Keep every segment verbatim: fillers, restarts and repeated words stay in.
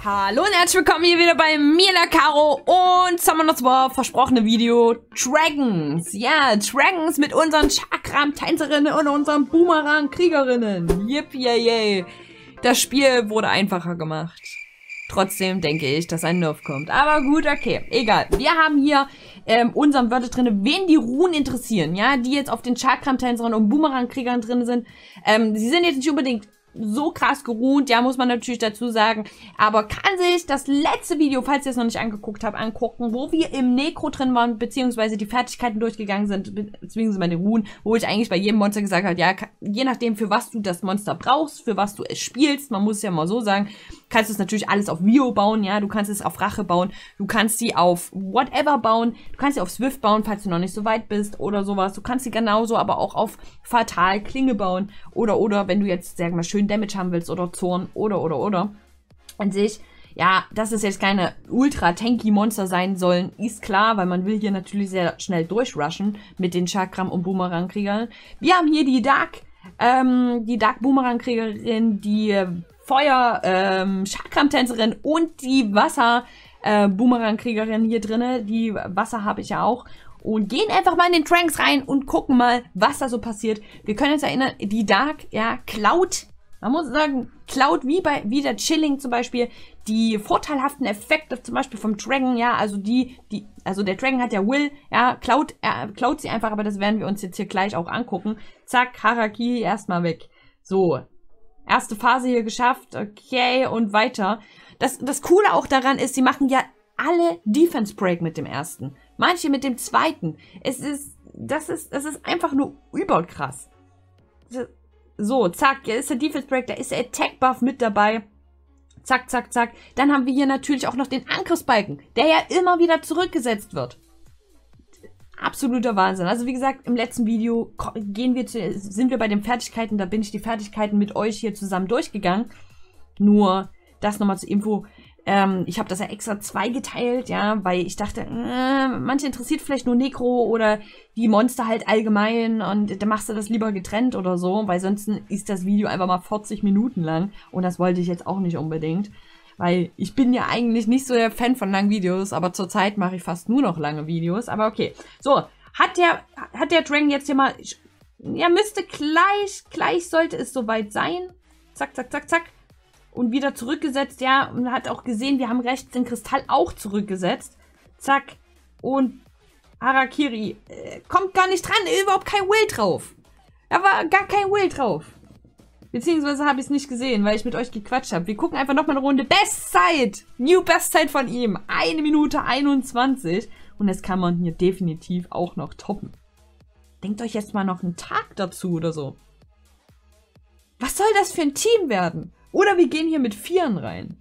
Hallo und herzlich willkommen hier wieder bei mir, der Caro, und Summoners War, versprochene Video, Dragons. Ja, Dragons mit unseren Chakram-Tänzerinnen und unseren Boomerang-Kriegerinnen. Yippie, yay. Das Spiel wurde einfacher gemacht. Trotzdem denke ich, dass ein Nerf kommt. Aber gut, okay, egal. Wir haben hier ähm, unseren Wörter drin, wen die Runen interessieren, ja, die jetzt auf den Chakram-Tänzerinnen und Boomerang-Kriegern drin sind. Ähm, sie sind jetzt nicht unbedingt so krass geruht, ja, muss man natürlich dazu sagen, aber kann sich das letzte Video, falls ihr es noch nicht angeguckt habt, angucken, wo wir im Necro drin waren, beziehungsweise die Fertigkeiten durchgegangen sind, beziehungsweise meine Runen, wo ich eigentlich bei jedem Monster gesagt habe, ja, je nachdem, für was du das Monster brauchst, für was du es spielst, man muss es ja mal so sagen, kannst du es natürlich alles auf Vio bauen, ja, du kannst es auf Rache bauen, du kannst sie auf Whatever bauen, du kannst sie auf Swift bauen, falls du noch nicht so weit bist oder sowas, du kannst sie genauso aber auch auf Fatal, Klinge bauen oder, oder, wenn du jetzt, sag mal, schön Damage haben willst oder Zorn oder, oder, oder. An sich, ja, dass es jetzt keine ultra-tanky Monster sein sollen, ist klar, weil man will hier natürlich sehr schnell durchrushen mit den Chakram- und Boomerang-Kriegern. Wir haben hier die Dark, ähm, die Dark-Boomerang-Kriegerin, die Feuer, ähm, Chakram-Tänzerin und die Wasser-Boomerang-Kriegerin hier drinne. Die Wasser habe ich ja auch. Und gehen einfach mal in den Tranks rein und gucken mal, was da so passiert. Wir können uns erinnern, die Dark, ja, klaut, man muss sagen, klaut wie bei, wie der Chilling zum Beispiel, die vorteilhaften Effekte zum Beispiel vom Dragon, ja, also die, die, also der Dragon hat ja Will, ja, klaut, er klaut sie einfach, aber das werden wir uns jetzt hier gleich auch angucken. Zack, Harakiri erstmal weg. So. Erste Phase hier geschafft, okay, und weiter. Das, das Coole auch daran ist, sie machen ja alle Defense Break mit dem ersten. Manche mit dem zweiten. Es ist, das ist, das ist einfach nur überkrass. So, zack, hier ist der Defense Break, da ist der Attack Buff mit dabei. Zack, zack, zack. Dann haben wir hier natürlich auch noch den Angriffsbalken, der ja immer wieder zurückgesetzt wird. Absoluter Wahnsinn. Also wie gesagt, im letzten Video gehen wir zu, sind wir bei den Fertigkeiten, da bin ich die Fertigkeiten mit euch hier zusammen durchgegangen. Nur das nochmal zur Info. Ähm, ich habe das ja extra zweigeteilt, ja, weil ich dachte, äh, manche interessiert vielleicht nur Necro oder die Monster halt allgemein und dann machst du das lieber getrennt oder so, weil sonst ist das Video einfach mal vierzig Minuten lang und das wollte ich jetzt auch nicht unbedingt. Weil ich bin ja eigentlich nicht so der Fan von langen Videos, aber zurzeit mache ich fast nur noch lange Videos. Aber okay. So, hat der, hat der Dragon jetzt hier mal... Ja, müsste gleich, gleich sollte es soweit sein. Zack, zack, zack, zack. Und wieder zurückgesetzt, ja. Und man hat auch gesehen, wir haben rechts den Kristall auch zurückgesetzt. Zack. Und Harakiri äh, kommt gar nicht dran, überhaupt kein Will drauf. Da war gar kein Will drauf. Beziehungsweise habe ich es nicht gesehen, weil ich mit euch gequatscht habe. Wir gucken einfach nochmal eine Runde. Bestzeit! New Bestzeit von ihm. eine Minute einundzwanzig. Und das kann man hier definitiv auch noch toppen. Denkt euch jetzt mal noch einen Tag dazu oder so. Was soll das für ein Team werden? Oder wir gehen hier mit Vieren rein.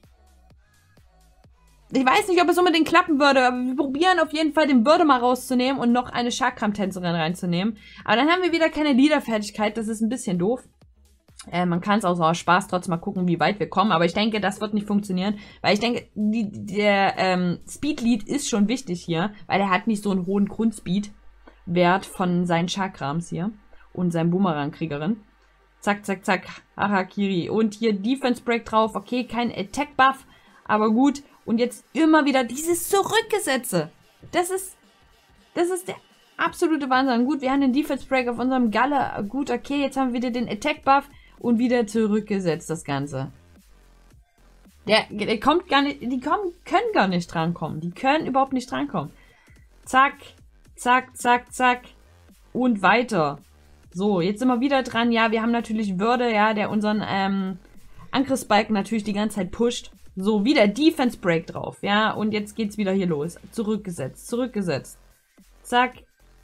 Ich weiß nicht, ob es unbedingt klappen würde, aber wir probieren auf jeden Fall den Würde mal rauszunehmen und noch eine Chakram-Tänzerin reinzunehmen. Aber dann haben wir wieder keine Leader-Fertigkeit. Das ist ein bisschen doof. Äh, man kann es auch so aus Spaß trotzdem mal gucken, wie weit wir kommen. Aber ich denke, das wird nicht funktionieren. Weil ich denke, die, der ähm, Speed-Lead ist schon wichtig hier. Weil er hat nicht so einen hohen Grundspeed-Wert von seinen Chakrams hier. Und seinem Boomerang-Kriegerin. Zack, zack, zack. Harakiri. Und hier Defense Break drauf. Okay, kein Attack-Buff. Aber gut. Und jetzt immer wieder dieses Zurückgesetze. Das ist... Das ist der absolute Wahnsinn. Gut, wir haben den Defense Break auf unserem Galle. Gut, okay, jetzt haben wir wieder den Attack-Buff. Und wieder zurückgesetzt, das Ganze. Der, der kommt gar nicht, die kommen, können gar nicht drankommen. Die können überhaupt nicht drankommen. Zack, zack, zack, zack. Und weiter. So, jetzt sind wir wieder dran. Ja, wir haben natürlich Würde, ja, der unseren ähm, Angriffsbalken natürlich die ganze Zeit pusht. So, wieder Defense Break drauf. Ja, und jetzt geht's wieder hier los. Zurückgesetzt, zurückgesetzt. Zack.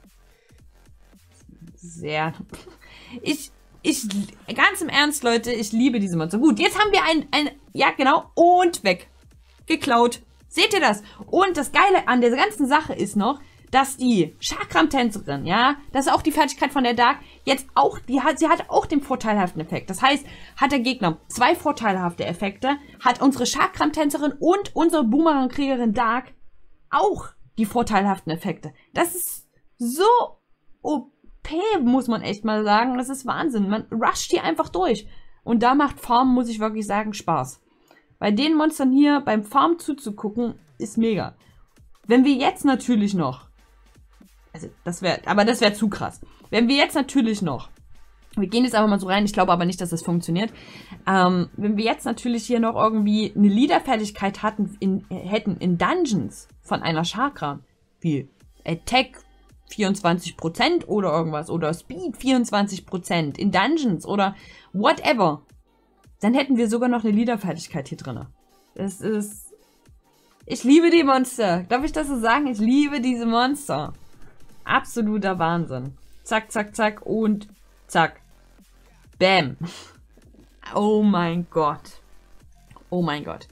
Sehr. Ich... Ich, ganz im Ernst, Leute, ich liebe diese Monster. Gut, jetzt haben wir ein, ein, ja genau, und weg. Geklaut. Seht ihr das? Und das Geile an der ganzen Sache ist noch, dass die Chakram-Tänzerin, ja, das ist auch die Fertigkeit von der Dark, jetzt auch, die hat, sie hat auch den vorteilhaften Effekt. Das heißt, hat der Gegner zwei vorteilhafte Effekte, hat unsere Chakram-Tänzerin und unsere Boomerang-Kriegerin Dark auch die vorteilhaften Effekte. Das ist so O P, muss man echt mal sagen. Das ist Wahnsinn. Man rusht hier einfach durch. Und da macht Farm, muss ich wirklich sagen, Spaß. bei den Monstern hier beim Farm zuzugucken, ist mega. Wenn wir jetzt natürlich noch, also das wäre, aber das wäre zu krass. Wenn wir jetzt natürlich noch, wir gehen jetzt einfach mal so rein, ich glaube aber nicht, dass das funktioniert. Ähm, wenn wir jetzt natürlich hier noch irgendwie eine Leader-Fertigkeit hatten, in, hätten in Dungeons von einer Chakra, wie Attack vierundzwanzig Prozent oder irgendwas, oder Speed vierundzwanzig Prozent in Dungeons oder whatever, dann hätten wir sogar noch eine Leader-Fertigkeit hier drin. Das ist... Ich liebe die Monster. Darf ich das so sagen? Ich liebe diese Monster. Absoluter Wahnsinn. Zack, zack, zack und zack. Bam. Oh mein Gott. Oh mein Gott.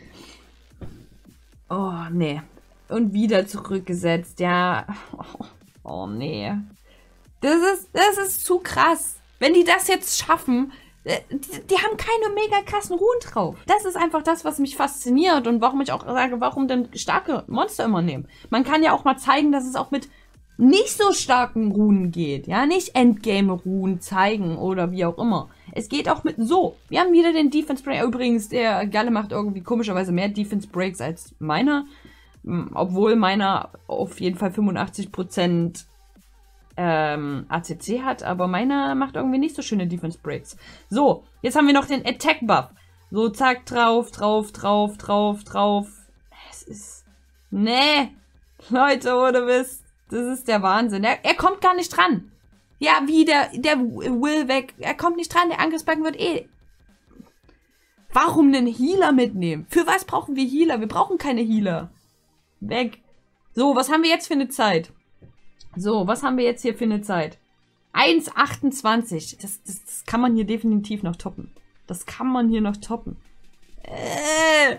Oh, nee. Und wieder zurückgesetzt, ja. Oh, oh nee. Das ist, das ist zu krass. Wenn die das jetzt schaffen, die, die haben keine mega krassen Ruhen drauf. Das ist einfach das, was mich fasziniert und warum ich auch sage, warum denn starke Monster immer nehmen. Man kann ja auch mal zeigen, dass es auch mit nicht so starken Runen geht. Ja, nicht Endgame-Runen zeigen oder wie auch immer. Es geht auch mit so. Wir haben wieder den Defense Break. Übrigens, der Galle macht irgendwie komischerweise mehr Defense Breaks als meiner. Obwohl meiner auf jeden Fall fünfundachtzig Prozent ähm, A C C hat, aber meiner macht irgendwie nicht so schöne Defense Breaks. So, jetzt haben wir noch den Attack Buff. So, zack, drauf, drauf, drauf, drauf, drauf. Es ist... Nee, Leute, ohne Mist. Das ist der Wahnsinn. Er, er kommt gar nicht dran. Ja, wie der, der Will weg. Er kommt nicht dran, der Angriffsbalken wird eh... Warum einen Healer mitnehmen? Für was brauchen wir Healer? Wir brauchen keine Healer. Weg. So, was haben wir jetzt für eine Zeit? So, was haben wir jetzt hier für eine Zeit? eins achtundzwanzig. Das, das, das kann man hier definitiv noch toppen. Das kann man hier noch toppen. Äh.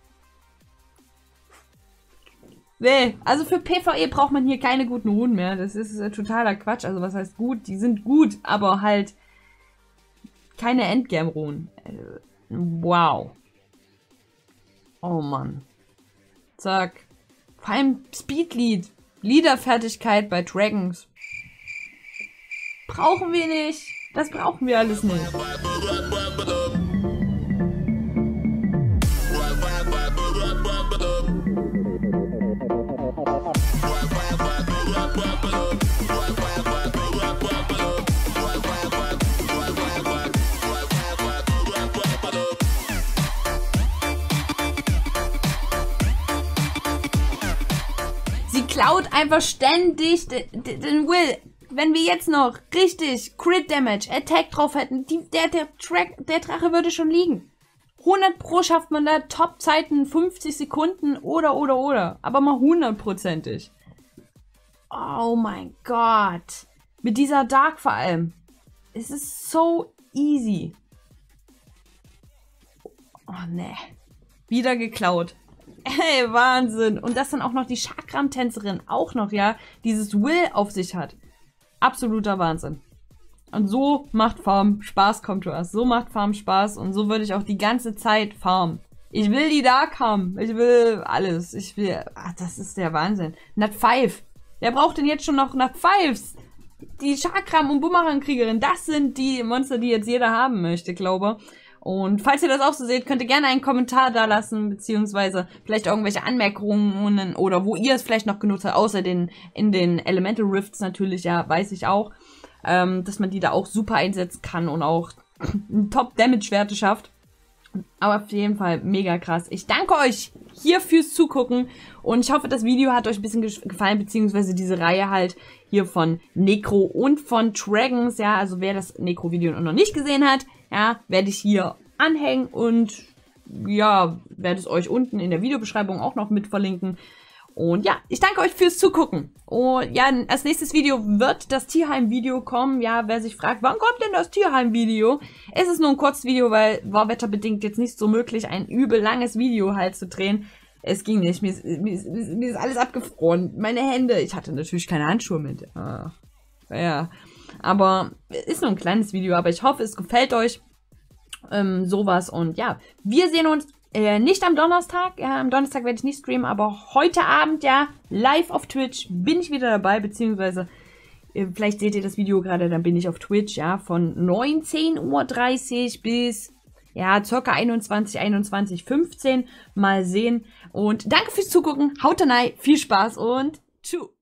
Nee, also für PvE braucht man hier keine guten Runen mehr. Das ist äh, totaler Quatsch. Also was heißt gut? Die sind gut, aber halt keine Endgame-Runen. Äh, wow. Oh Mann. Zack. Vor allem Speedlead. Leader-Fertigkeit bei Dragons. Brauchen wir nicht. Das brauchen wir alles nicht. Klaut einfach ständig den, den Will. Wenn wir jetzt noch richtig Crit Damage, Attack drauf hätten, die, der, der, Track, der Drache würde schon liegen. hundert Pro schafft man da Top-Zeiten, fünfzig Sekunden oder, oder, oder. Aber mal hundertprozentig. Oh mein Gott. Mit dieser Dark vor allem. Es ist so easy. Oh ne. Wieder geklaut. Ey, Wahnsinn. Und dass dann auch noch die Chakram-Tänzerin auch noch, ja, dieses Will auf sich hat. Absoluter Wahnsinn. Und so macht Farm Spaß, kommt to us. So macht Farm Spaß und so würde ich auch die ganze Zeit farmen. Ich will die Dark haben. Ich will alles. Ich will... Ach, das ist der Wahnsinn. Nat fünf. Wer braucht denn jetzt schon noch Nat fünfs? Die Chakram- und Bumerang-Kriegerin. Das sind die Monster, die jetzt jeder haben möchte, glaube ich. Und falls ihr das auch so seht, könnt ihr gerne einen Kommentar da lassen, beziehungsweise vielleicht irgendwelche Anmerkungen oder wo ihr es vielleicht noch genutzt habt, außer den in den Elemental Rifts natürlich, ja, weiß ich auch, ähm, dass man die da auch super einsetzen kann und auch Top-Damage-Werte schafft. Aber auf jeden Fall mega krass. Ich danke euch hier fürs Zugucken und ich hoffe, das Video hat euch ein bisschen gefallen, beziehungsweise diese Reihe halt hier von Necro und von Dragons, ja, also wer das Necro-Video noch nicht gesehen hat, ja, werde ich hier anhängen und ja, werde es euch unten in der Videobeschreibung auch noch mit verlinken. Und ja, ich danke euch fürs Zugucken. Und ja, als nächstes Video wird das Tierheim-Video kommen. Ja, wer sich fragt, wann kommt denn das Tierheim-Video? Es ist nur ein kurzes Video, weil war wetterbedingt jetzt nicht so möglich, ein übel langes Video halt zu drehen. Es ging nicht, mir ist, mir ist, mir ist alles abgefroren. Meine Hände, ich hatte natürlich keine Handschuhe mit. Ah, ja, aber ist nur ein kleines Video, aber ich hoffe, es gefällt euch. Ähm, sowas und ja, wir sehen uns Äh, nicht am Donnerstag, ja, am Donnerstag werde ich nicht streamen, aber heute Abend, ja, live auf Twitch bin ich wieder dabei, beziehungsweise, äh, vielleicht seht ihr das Video gerade, dann bin ich auf Twitch, ja, von neunzehn Uhr dreißig bis, ja, circa einundzwanzig, einundzwanzig, fünfzehn. Mal sehen. Und danke fürs Zugucken. Haut rein, viel Spaß und tschüss.